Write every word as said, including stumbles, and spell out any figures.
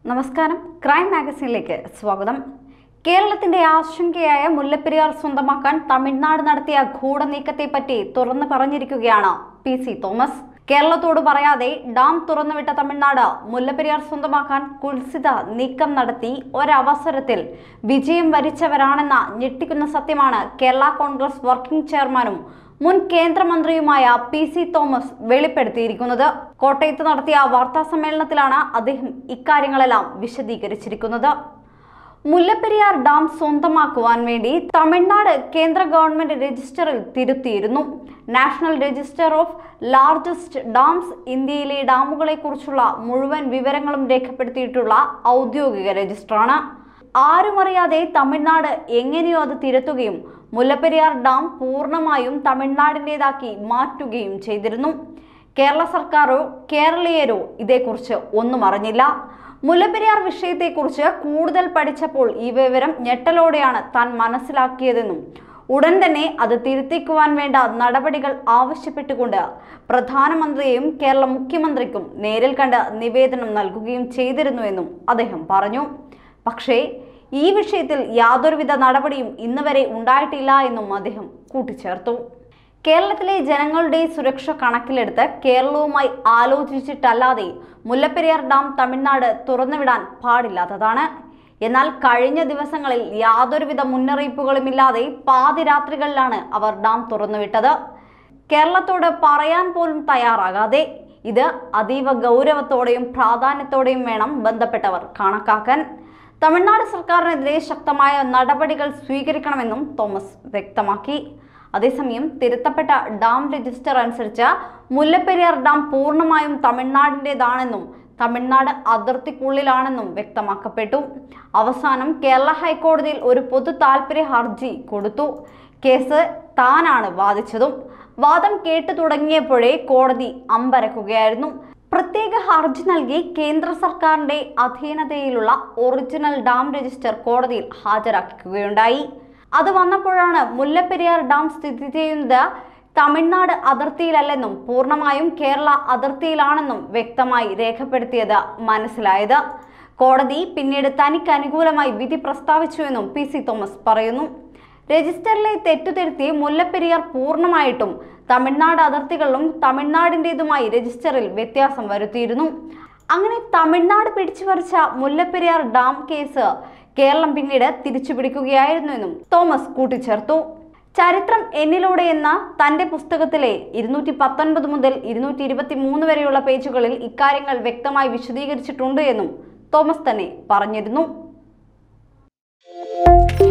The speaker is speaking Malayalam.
നമസ്കാരം, ക്രൈം മാഗസിനിലേക്ക് സ്വാഗതം. കേരളത്തിന്റെ ആശങ്കയായ മുല്ലപ്പെരിയാർ സ്വന്തമാക്കാൻ തമിഴ്നാട് നടത്തിയ ഗൂഢനീക്കത്തെപ്പറ്റി തുറന്നു പറഞ്ഞിരിക്കുകയാണ് പി സി തോമസ്. കേരളത്തോട് പറയാതെ ഡാം തുറന്നുവിട്ട തമിഴ്നാട് മുല്ലപ്പെരിയാർ സ്വന്തമാക്കാൻ കുൽസിത നീക്കം നടത്തി ഒരവസരത്തിൽ വിജയം വരിച്ചവരാണെന്ന ഞെട്ടിക്കുന്ന സത്യമാണ് കേരള കോൺഗ്രസ് വർക്കിംഗ് ചെയർമാനും മുൻ കേന്ദ്രമന്ത്രിയുമായ പി സി തോമസ് വെളിപ്പെടുത്തിയിരിക്കുന്നത്. കോട്ടയത്ത് നടത്തിയ വാർത്താ സമ്മേളനത്തിലാണ് അദ്ദേഹം ഇക്കാര്യങ്ങളെല്ലാം വിശദീകരിച്ചിരിക്കുന്നത്. മുല്ലപ്പെരിയാർ ഡാം സ്വന്തമാക്കുവാൻ വേണ്ടി തമിഴ്നാട് കേന്ദ്ര ഗവൺമെന്റ് രജിസ്റ്ററിൽ തിരുത്തിയിരുന്നു. National register of largest dams ഇന്ത്യയിലെ ഡാമുകളെ കുറിച്ചുള്ള മുഴുവൻ വിവരങ്ങളും രേഖപ്പെടുത്തിയിട്ടുള്ള ഔദ്യോഗിക രജിസ്റ്ററാണ്. ആരുമറിയാതെ തമിഴ്നാട് എങ്ങനെയോ അത് തിരുത്തുകയും മുല്ലപ്പെരിയാർ ഡാം പൂർണ്ണമായും തമിഴ്നാടിൻ്റെതാക്കി മാറ്റുകയും ചെയ്തിരുന്നു. കേരള സർക്കാരോ കേരളീയരോ ഇതേക്കുറിച്ച് ഒന്നും അറിഞ്ഞില്ല. മുല്ലപ്പെരിയാർ വിഷയത്തെക്കുറിച്ച് കൂടുതൽ പഠിച്ചപ്പോൾ ഈ വിവരം ഞെട്ടലോടെയാണ് താൻ മനസ്സിലാക്കിയതെന്നും ഉടൻ തന്നെ അത് തിരുത്തിക്കുവാൻ വേണ്ട നടപടികൾ ആവശ്യപ്പെട്ടുകൊണ്ട് പ്രധാനമന്ത്രിയെയും കേരള മുഖ്യമന്ത്രിക്കും നേരിൽ കണ്ട് നിവേദനം നൽകുകയും ചെയ്തിരുന്നുവെന്നും അദ്ദേഹം പറഞ്ഞു. പക്ഷേ ഈ വിഷയത്തിൽ യാതൊരുവിധ നടപടിയും ഇന്ന് വരെ ഉണ്ടായിട്ടില്ല എന്നും അദ്ദേഹം കൂട്ടിച്ചേർത്തു. കേരളത്തിലെ ജനങ്ങളുടെ സുരക്ഷ കണക്കിലെടുത്ത് കേരളവുമായി ആലോചിച്ചിട്ടല്ലാതെ മുല്ലപ്പെരിയാർ ഡാം തമിഴ്നാട് തുറന്നുവിടാൻ പാടില്ലാത്തതാണ്. എന്നാൽ കഴിഞ്ഞ ദിവസങ്ങളിൽ യാതൊരുവിധ മുന്നറിയിപ്പുകളുമില്ലാതെ പാതിരാത്രികളിലാണ് അവർ ഡാം തുറന്നുവിട്ടത്. കേരളത്തോട് പറയാൻ പോലും തയ്യാറാകാതെ. ഇത് അതീവ ഗൗരവത്തോടെയും പ്രാധാന്യത്തോടെയും വേണം ബന്ധപ്പെട്ടവർ കണക്കാക്കാൻ. തമിഴ്നാട് സർക്കാരിനെതിരെ ശക്തമായ നടപടികൾ സ്വീകരിക്കണമെന്നും തോമസ് വ്യക്തമാക്കി. അതേസമയം തിരുത്തപ്പെട്ട ഡാം രജിസ്റ്റർ അനുസരിച്ച് മുല്ലപ്പെരിയാർ ഡാം പൂർണ്ണമായും തമിഴ്നാടിൻ്റെതാണെന്നും തമിഴ്നാട് അതിർത്തിക്കുള്ളിലാണെന്നും വ്യക്തമാക്കപ്പെട്ടു. അവസാനം കേരള ഹൈക്കോടതിയിൽ ഒരു പൊതു താൽപര്യ ഹർജി കൊടുത്തു. കേസ് താനാണ് വാദിച്ചതും. വാദം കേട്ടു തുടങ്ങിയപ്പോഴേ കോടതി അമ്പരക്കുകയായിരുന്നു. പ്രത്യേക ഹർജി നൽകി കേന്ദ്ര സർക്കാരിന്റെ അധീനതയിലുള്ള ഒറിജിനൽ ഡാം രജിസ്റ്റർ കോടതിയിൽ ഹാജരാക്കുകയുണ്ടായി. അത് വന്നപ്പോഴാണ് മുല്ലപ്പെരിയാർ ഡാം സ്ഥിതി ചെയ്യുന്നത് തമിഴ്നാട് അതിർത്തിയിലല്ലെന്നും പൂർണ്ണമായും കേരള അതിർത്തിയിലാണെന്നും വ്യക്തമായി രേഖപ്പെടുത്തിയത് മനസ്സിലായത്. കോടതി പിന്നീട് തനിക്ക് അനുകൂലമായി വിധി പ്രസ്താവിച്ചുവെന്നും പി സി തോമസ് പറയുന്നു. രജിസ്റ്ററിലെ തെറ്റുതിരുത്തി മുല്ലപ്പെരിയാർ പൂർണ്ണമായിട്ടും തമിഴ്നാട് അതിർത്തികളിലും തമിഴ്നാടിൻ്റെതുമായി രജിസ്റ്ററിൽ വ്യത്യാസം വരുത്തിയിരുന്നു. അങ്ങനെ തമിഴ്നാട് പിടിച്ചുപറിച്ച മുല്ലപ്പെരിയാർ ഡാം കേസ് കേരളം പിന്നീട് തിരിച്ചുപിടിക്കുകയായിരുന്നുവെന്നും തോമസ് കൂട്ടിച്ചേർത്തു. ചരിത്രം എന്നിലൂടെ എന്ന തന്റെ പുസ്തകത്തിലെ ഇരുന്നൂറ്റി പത്തൊൻപത് മുതൽ ഇരുന്നൂറ്റി ഇരുപത്തി മൂന്ന് വരെയുള്ള പേജുകളിൽ ഇക്കാര്യങ്ങൾ വ്യക്തമായി വിശദീകരിച്ചിട്ടുണ്ട് എന്നും തോമസ് തന്നെ പറഞ്ഞിരുന്നു.